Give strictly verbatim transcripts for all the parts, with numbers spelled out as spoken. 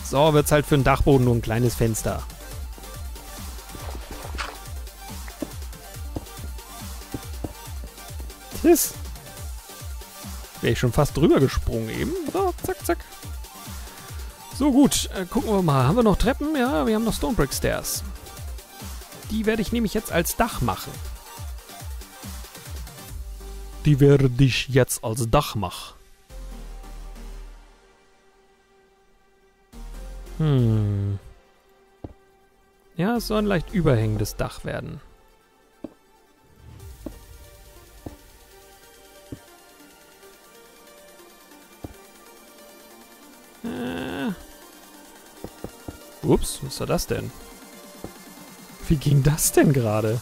So wird's halt für den Dachboden nur ein kleines Fenster. Tschüss. Wäre ich schon fast drüber gesprungen eben. So, zack, zack. So, gut. Äh, gucken wir mal. Haben wir noch Treppen? Ja, wir haben noch Stone Brick Stairs. Die werde ich nämlich jetzt als Dach machen. Die werde ich jetzt als Dach machen. Hm. Ja, es soll ein leicht überhängendes Dach werden. Äh. Ups, was war das denn? Wie ging das denn gerade?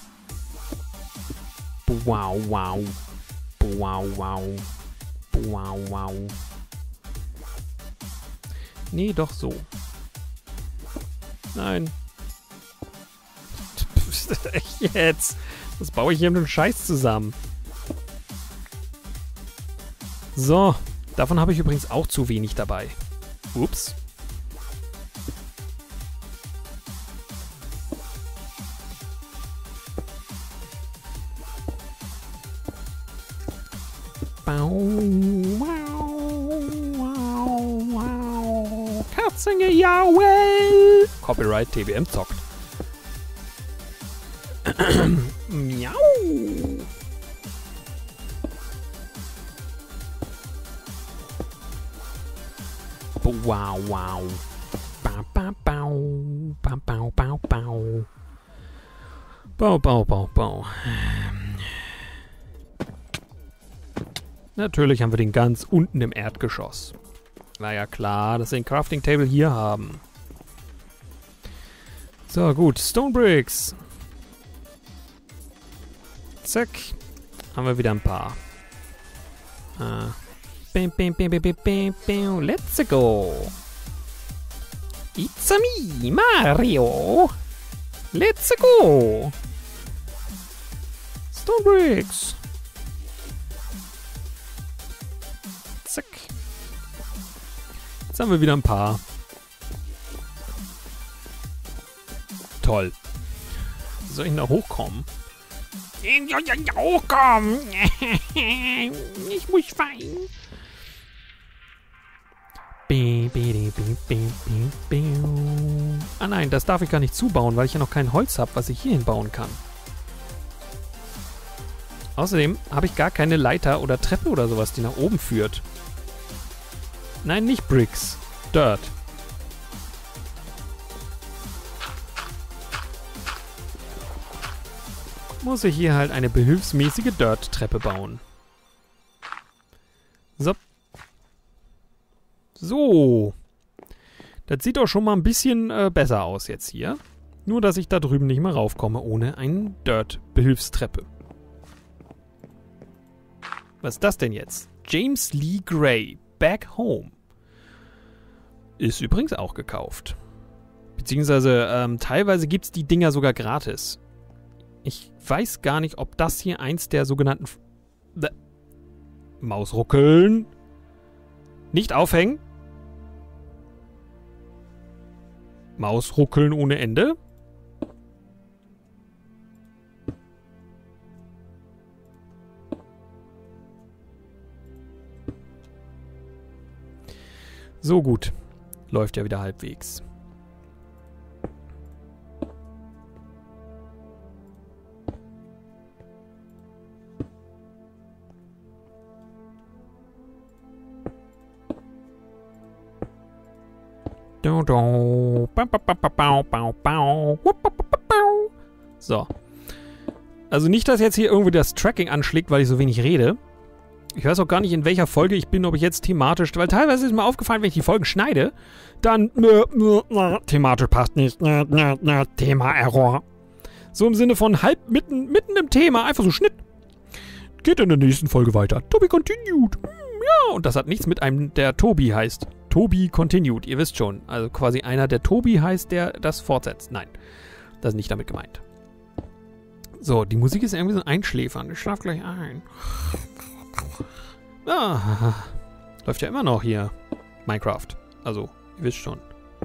Wow, wow. Wow, wow. Wow, wow. Nee, doch so. Nein. Echt jetzt? Was baue ich hier mit dem Scheiß zusammen? So. Davon habe ich übrigens auch zu wenig dabei. Ups. Katzengejaul! Copyright T B M zockt. Miau! Wow, wow. Bau, bau, bau. Bau, bau, bau, bau. Bau, bau, bau, bau. Natürlich haben wir den ganz unten im Erdgeschoss. War ja klar, dass wir den Crafting Table hier haben. So, gut. Stone Bricks. Zack. Haben wir wieder ein paar. Ah. Bam, bam, bam, bam, bam, bam. Let's go. It's a me, Mario. Let's go. Stone Bricks. Zack. Jetzt haben wir wieder ein paar. Toll. Soll ich da hochkommen? Hochkommen! Ich muss weinen. Ah nein, das darf ich gar nicht zubauen, weil ich ja noch kein Holz habe, was ich hier hinbauen kann. Außerdem habe ich gar keine Leiter oder Treppe oder sowas, die nach oben führt. Nein, nicht Bricks. Dirt. Muss ich hier halt eine behilfsmäßige Dirt-Treppe bauen. So. So. Das sieht doch schon mal ein bisschen äh, besser aus jetzt hier. Nur, dass ich da drüben nicht mehr raufkomme ohne eine Dirt-Behilfstreppe. Was ist das denn jetzt? James Lee Gray. Back Home. Ist übrigens auch gekauft. Beziehungsweise ähm, teilweise gibt es die Dinger sogar gratis. Ich weiß gar nicht, ob das hier eins der sogenannten... F äh, Maus ruckeln. Nicht aufhängen. Maus ruckeln ohne Ende. So gut. Läuft ja wieder halbwegs. So. Also nicht, dass jetzt hier irgendwie das Tracking anschlägt, weil ich so wenig rede. Ich weiß auch gar nicht, in welcher Folge ich bin, ob ich jetzt thematisch... Weil teilweise ist mir aufgefallen, wenn ich die Folgen schneide, dann... Thematisch passt nicht. Thema-Error. So im Sinne von halb mitten, mitten im Thema, einfach so Schnitt. Geht in der nächsten Folge weiter. To be continued. Ja, und das hat nichts mit einem, der Tobi heißt. Tobi continued, ihr wisst schon. Also quasi einer, der Tobi heißt, der das fortsetzt. Nein, das ist nicht damit gemeint. So, die Musik ist irgendwie so einschläfernd. Ich schlaf gleich ein. Ah, läuft ja immer noch hier. Minecraft. Also, ihr wisst schon.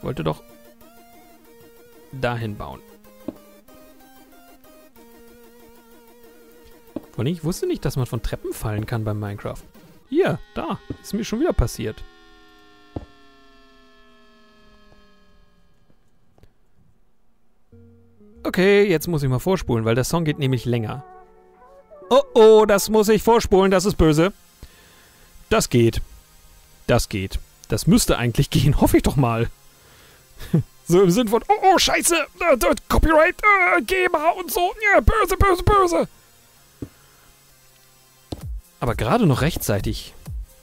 Ich wollte doch dahin bauen. Und ich wusste nicht, dass man von Treppen fallen kann beim Minecraft. Hier, da. Ist mir schon wieder passiert. Okay, jetzt muss ich mal vorspulen, weil der Song geht nämlich länger. Oh, oh, das muss ich vorspulen, das ist böse. Das geht. Das geht. Das müsste eigentlich gehen, hoffe ich doch mal. So im Sinn von, oh, oh, scheiße, äh, äh, Copyright, äh, G E M A und so, ja, böse, böse, böse. Aber gerade noch rechtzeitig,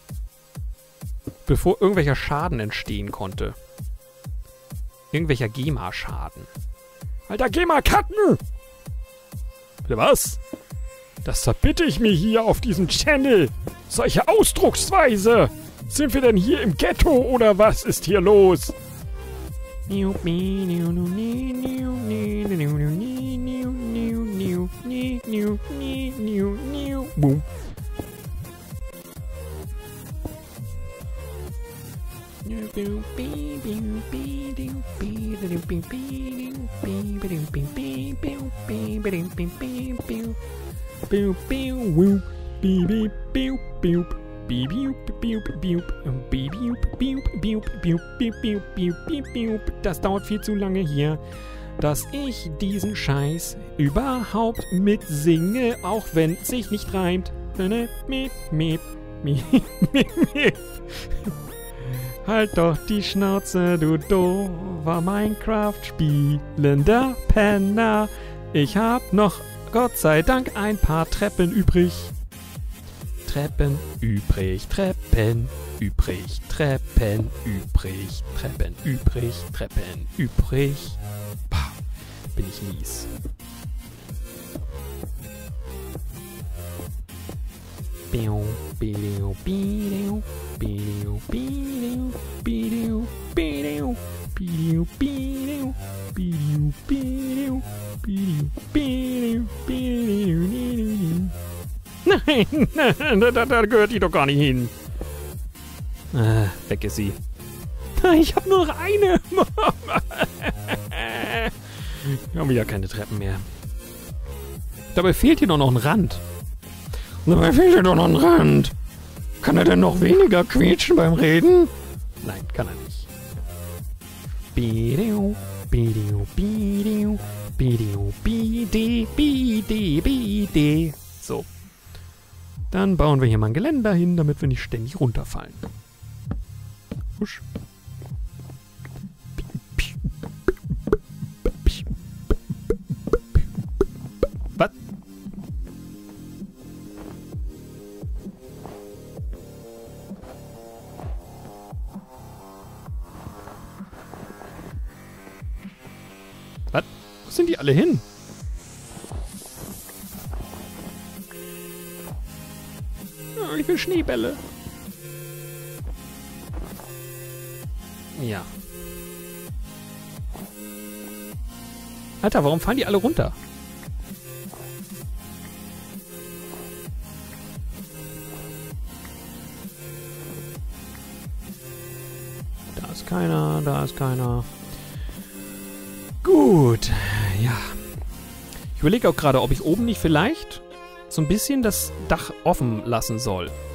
bevor irgendwelcher Schaden entstehen konnte. Irgendwelcher G E M A-Schaden. Alter, G E M A-Karten! Bitte was? Das verbitte ich mir hier auf diesem Channel. Solche Ausdrucksweise. Sind wir denn hier im Ghetto oder was ist hier los? Boom. Das dauert viel zu lange hier, dass ich diesen Scheiß überhaupt mitsinge, auch wenn es sich nicht reimt. Halt doch die Schnauze, du doofer Minecraft-spielender Penner. Ich hab noch, Gott sei Dank, ein paar Treppen übrig. Treppen übrig, Treppen übrig, Treppen übrig, Treppen übrig, Treppen übrig. Pah, bin ich mies. Biu, biu, biu, biu, biu, biu, biu, biu, biu, biu, biu, biu, biu, biu. Nein, da, da, da gehört die doch gar nicht hin. Ah, weg ist sie. Ich habe nur noch eine. Wir haben ja keine Treppen mehr. Dabei fehlt hier doch noch ein Rand. Dabei fehlt hier doch noch ein Rand. Kann er denn noch weniger quietschen beim Reden? Nein, kann er nicht. Bidiu, bidiu, bidiu, bidiu, bidi, bidi, bidi. So. Dann bauen wir hier mal ein Geländer hin, damit wir nicht ständig runterfallen. Husch. Was? Was? Wo sind die alle hin? Ich will Schneebälle. Ja. Alter, warum fallen die alle runter? Da ist keiner, da ist keiner. Gut, ja. Ich überlege auch gerade, ob ich oben nicht vielleicht so ein bisschen das Dach offen lassen soll.